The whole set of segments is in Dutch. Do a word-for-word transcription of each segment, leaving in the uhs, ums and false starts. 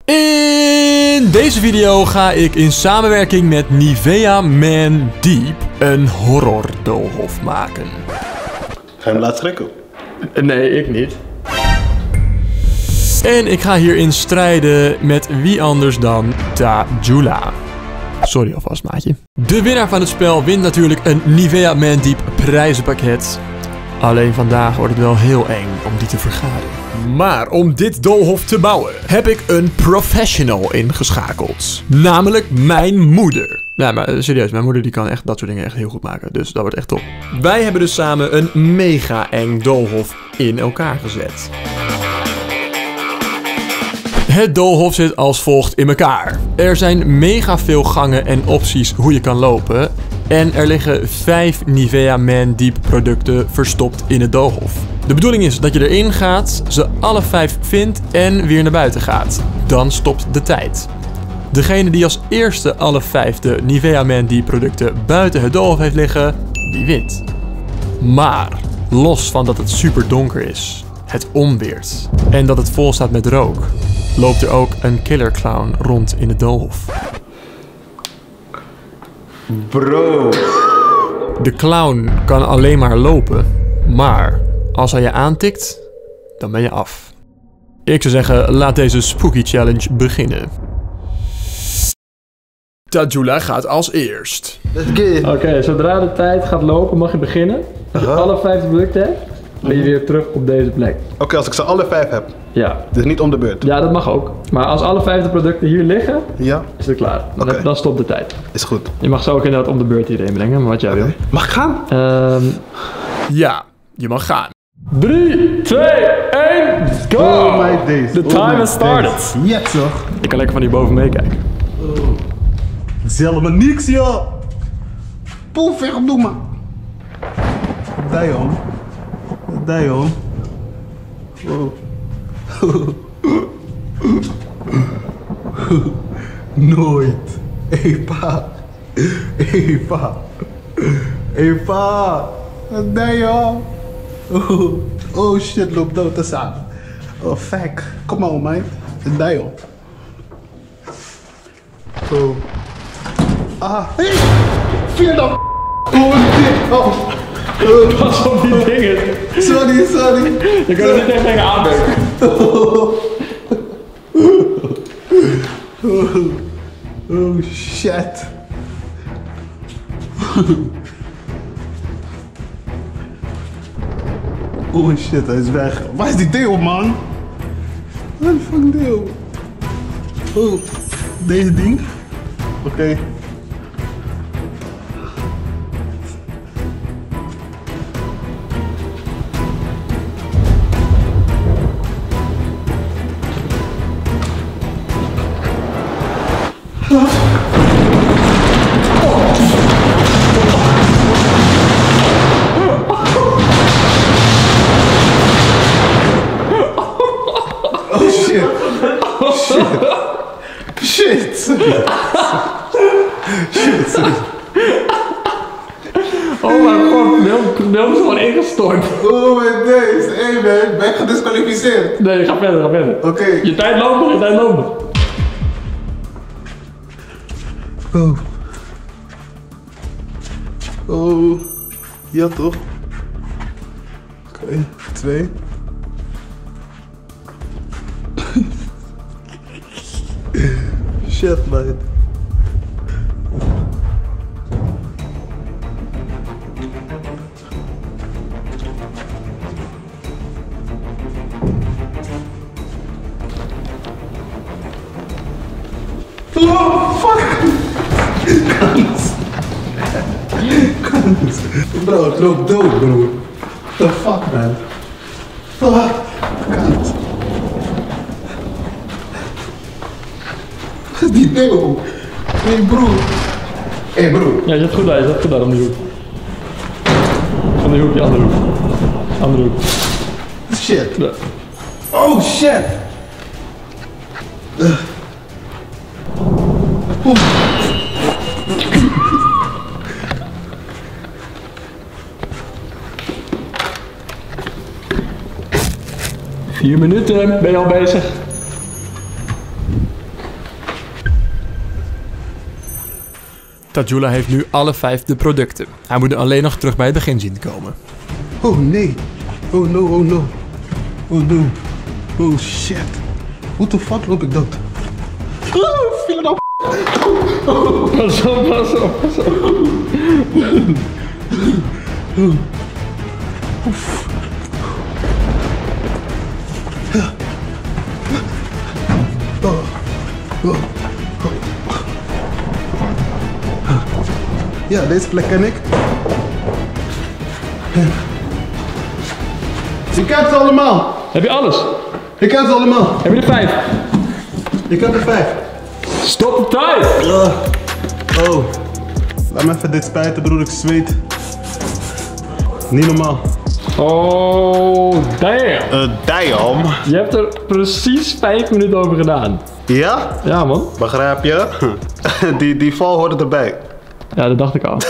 In deze video ga ik in samenwerking met Nivea Man Deep een horror doolhof maken. Ga je hem laten schrikken? Nee, ik niet. En ik ga hierin strijden met wie anders dan Tajula. Sorry alvast, maatje. De winnaar van het spel wint natuurlijk een Nivea Man Deep prijzenpakket. Alleen vandaag wordt het wel heel eng om die te vergaren. Maar om dit doolhof te bouwen heb ik een professional ingeschakeld. Namelijk mijn moeder. Ja, maar serieus, mijn moeder die kan echt dat soort dingen echt heel goed maken. Dus dat wordt echt top. Wij hebben dus samen een mega eng doolhof in elkaar gezet. Het doolhof zit als volgt in elkaar. Er zijn mega veel gangen en opties hoe je kan lopen. En er liggen vijf Nivea Man Deep producten verstopt in het doolhof. De bedoeling is dat je erin gaat, ze alle vijf vindt en weer naar buiten gaat. Dan stopt de tijd. Degene die als eerste alle vijf de Nivea Man Deep producten buiten het doolhof heeft liggen, die wint. Maar, los van dat het super donker is, het onweert en dat het vol staat met rook, loopt er ook een killer clown rond in het doolhof. Bro. De clown kan alleen maar lopen, maar als hij je aantikt, dan ben je af. Ik zou zeggen, laat deze spooky challenge beginnen. Tajula gaat als eerst. Let's get it. Oké, okay, zodra de tijd gaat lopen mag je beginnen. Als je uh-huh. alle vijf producten hebt, ben je weer terug op deze plek. Oké, okay, als ik ze alle vijf heb. Ja. Dus niet om de beurt. Ja, dat mag ook. Maar als alle vijf de producten hier liggen, ja. is het klaar. Dan, okay. dan stopt de tijd. Is goed. Je mag zo ook inderdaad om de beurt hierheen brengen, maar wat jij okay. wil. Mag ik gaan? Um... Ja, je mag gaan. drie, twee, één, go! Oh my days. The time oh has started. Ja, toch? Ik kan lekker van hierboven meekijken. Oh. Zelf maar niks, joh. Poef, weg op doe maar. Daar, joh. Daar, joh. Oh. Nooit. Hé, pa. Hé, pa. Hé, pa. Daar, joh. Oh. Oh shit, loop dood te samen. Oh, fuck. Kom maar, man. Daar, joh. Oh. Ah, hé! Hey. Vier dan! Oh, dit! Oh! Uh, Pas op die dingen! Sorry, sorry! Je kan er niet echt tegen aanwerken. Oh. Oh. Oh shit! Oh shit, hij is weg. Waar is die deel, man? Waar is die deel? Oh, deze ding? Oké. Okay. Oh shit! Shit! Shit! Sorry. Shit, sorry. Oh mijn god, Nil is gewoon ingestort. Oh my days, hey man, ben ik gedisqualificeerd? Nee, ga verder, ga verder. Oké. Okay. Je tijd loopt nog, je tijd loopt nog. Oh. Oh. Ja toch? Oké, okay. Twee. Shit man. Oh, fuck! Kans! Kans! Bro, het loopt dood, bro. What the fuck, man? Fuck! Kans! Wat is die deel? Hé, hey, broer! Hé, hey, broer! Ja, je zit goed daar, je zit goed daar om die hoek. Van die hoek, die andere hoek. Andere hoek. Shit! Ja. Oh, shit! Uh. Oeh. Vier minuten, ben je al bezig? Tajula heeft nu alle vijf de producten. Hij moet er alleen nog terug bij het begin zien te komen. Oh nee. Oh no, oh no. Oh no. Oh shit. Hoe de fuck loop ik dat? Oh, viel nou. Pas op, pas op, pas op. Ja, deze plek ken ik. Ik heb ze allemaal. Heb je alles? Ik heb ze allemaal. Heb je er vijf? Ik heb er vijf. Stop de tijd! Uh, oh. Laat me even dit spijten, broer. Ik zweet. Niet normaal. Oh, damn. Uh, damn. Je hebt er precies vijf minuten over gedaan. Ja? Ja, man. Begrijp je? Die, die val hoorde erbij. Ja, dat dacht ik al.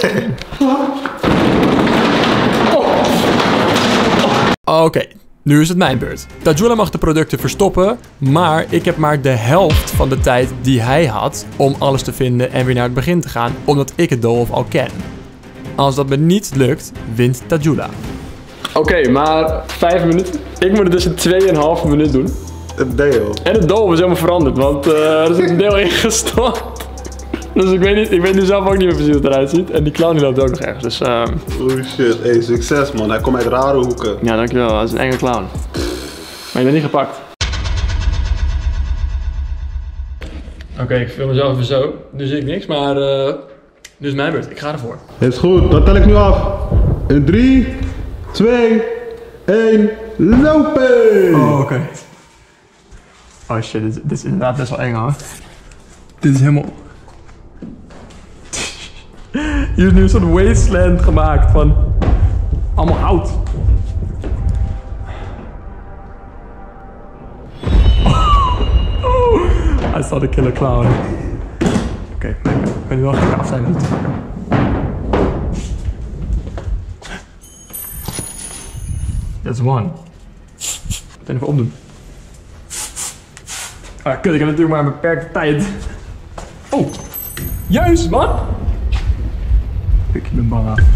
Oké, nu is het mijn beurt. Tajula mag de producten verstoppen, maar ik heb maar de helft van de tijd die hij had om alles te vinden en weer naar het begin te gaan, omdat ik het doolhof al ken. Als dat me niet lukt, wint Tajula. Oké, okay, maar vijf minuten. Ik moet het dus in tweeënhalve minuut doen. Het deel. En het doolhof is helemaal veranderd, want uh, er zit een deel ingestort. Dus ik weet niet, ik weet nu zelf ook niet meer precies hoe het eruit ziet. En die clown die loopt ook nog ergens, dus... Uh... Oh shit, hey, succes man. Hij komt uit rare hoeken. Ja, dankjewel. Dat is een enge clown. Maar je bent niet gepakt. Oké, okay, ik film mezelf even zo. Nu zie ik niks, maar uh, nu is mijn beurt. Ik ga ervoor. Is goed, dan tel ik nu af. In drie, twee, één, lopen! Oh, oké. Okay. Oh shit, dit, dit is inderdaad best wel eng hoor. Dit is helemaal... Hier is nu een soort wasteland gemaakt van allemaal hout. Oh, I saw the killer clown. Oké, okay, ik ben nu wel gek af zijn om te pakken. That's one. Meteen even opdoen. Ah, kut, ik heb natuurlijk maar een beperkte tijd. Oh, juist man! Ik ben bang aan.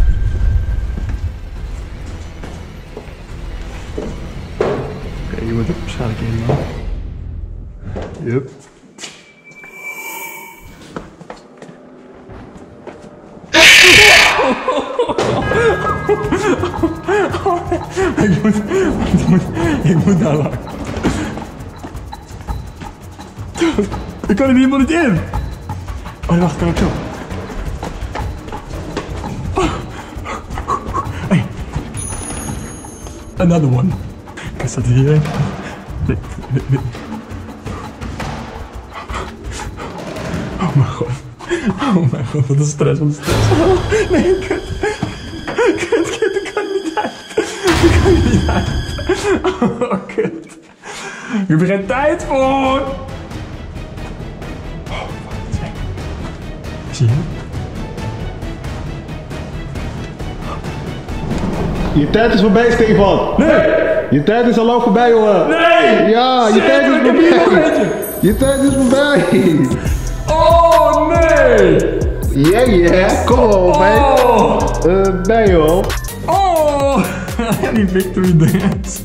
Oké, okay, je moet er waarschijnlijk in, man. Yup. ik, moet, ik, moet, ik moet daar lang. Ik kan er helemaal niet in. Oh, wacht, kan ik zo. Hey. Another one. Kijk, staat hier. Nee, nee, nee. Oh mijn god. Oh mijn god, wat een stress, wat een stress. Nee, kut. Kut, kut, ik kan niet uit. Ik kan niet uit. Oh, kut. Ik heb er geen tijd voor. Oh, wat is het? Zie je? Je tijd is voorbij, Stefan. Nee! Je tijd is al lang voorbij, hoor. Nee! Ja, je tijd is voorbij. Je tijd is voorbij. Oh, nee! Yeah, yeah. Kom op, man. Oh! Uh, nee, hoor. Oh! Die victory dance.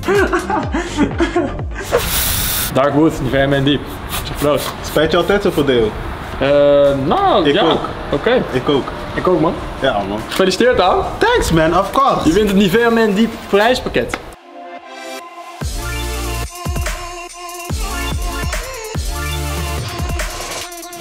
Darkwood, Nivea Man Deep. Zo groot. Spijt je altijd zoveel deel? Uh, nou, Ik ja. ook. Oké. Okay. Ik ook. Ik ook, man. Ja, man. Gefeliciteerd, aan. Thanks, man. Of course. Je wint het Nivea Man Deep prijspakket.